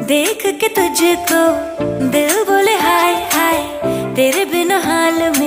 देख के तुझको दिल बोले हाय हाय, तेरे बिना हाल में